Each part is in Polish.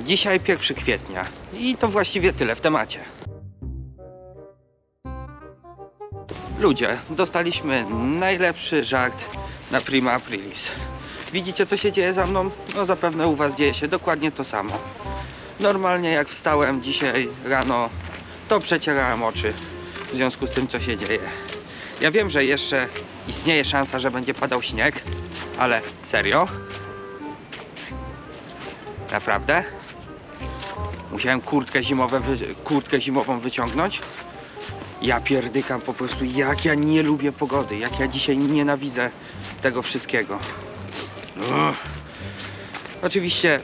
Dzisiaj 1 kwietnia i to właściwie tyle w temacie. Ludzie, dostaliśmy najlepszy żart na Prima Aprilis. Widzicie, co się dzieje za mną? No zapewne u was dzieje się dokładnie to samo. Normalnie jak wstałem dzisiaj rano, to przecierałem oczy w związku z tym, co się dzieje. Ja wiem, że jeszcze istnieje szansa, że będzie padał śnieg, ale serio? Naprawdę? Musiałem kurtkę zimową wyciągnąć? Ja pierdykam po prostu, jak ja nie lubię pogody, jak ja dzisiaj nienawidzę tego wszystkiego. Oczywiście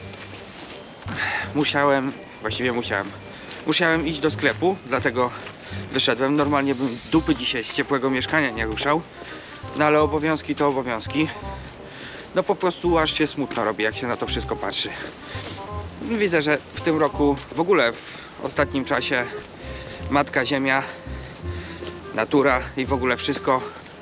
musiałem iść do sklepu, dlatego wyszedłem. Normalnie bym dupy dzisiaj z ciepłego mieszkania nie ruszał, no ale obowiązki to obowiązki. No po prostu aż się smutno robi, jak się na to wszystko patrzy. Widzę, że w tym roku, w ogóle w ostatnim czasie, Matka Ziemia, natura i w ogóle wszystko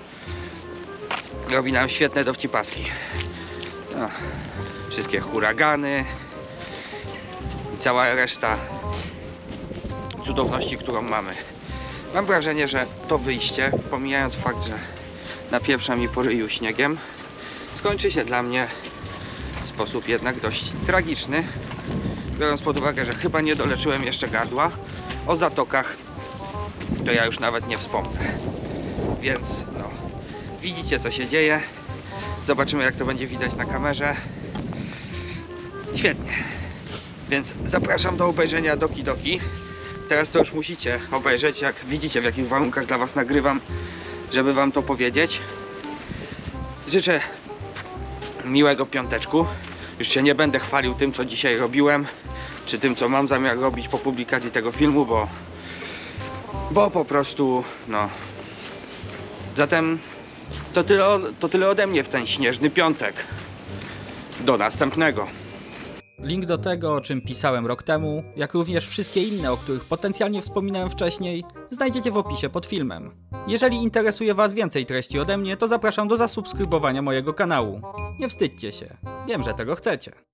robi nam świetne dowcipaski. No, wszystkie huragany i cała reszta cudowności, którą mamy. Mam wrażenie, że to wyjście, pomijając fakt, że napieprza mi po ryju śniegiem, skończy się dla mnie w sposób jednak dość tragiczny, biorąc pod uwagę, że chyba nie doleczyłem jeszcze gardła. O zatokach to ja już nawet nie wspomnę. Więc no, widzicie, co się dzieje. Zobaczymy, jak to będzie widać na kamerze. Świetnie. Więc zapraszam do obejrzenia Doki Doki. Teraz to już musicie obejrzeć, jak widzicie, w jakich warunkach dla was nagrywam, żeby wam to powiedzieć. Życzę miłego piąteczku. Już się nie będę chwalił tym, co dzisiaj robiłem, czy tym, co mam zamiar robić po publikacji tego filmu, bo po prostu, no. Zatem to tyle ode mnie w ten śnieżny piątek. Do następnego. Link do tego, o czym pisałem rok temu, jak również wszystkie inne, o których potencjalnie wspominałem wcześniej, znajdziecie w opisie pod filmem. Jeżeli interesuje was więcej treści ode mnie, to zapraszam do zasubskrybowania mojego kanału. Nie wstydźcie się, wiem, że tego chcecie.